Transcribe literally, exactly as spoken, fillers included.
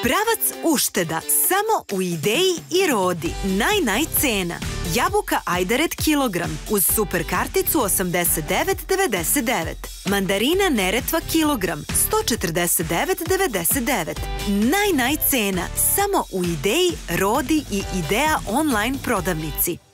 Pravac ušteda samo u Ideji i Rodi. Naj, naj cena. Jabuka Ajdaret kilogram uz super karticu osamdeset devet devedeset devet. Mandarina Neretva kilogram sto četrdeset devet devedeset devet. Naj, naj cena samo u Ideji, Rodi i Idea online prodavnici.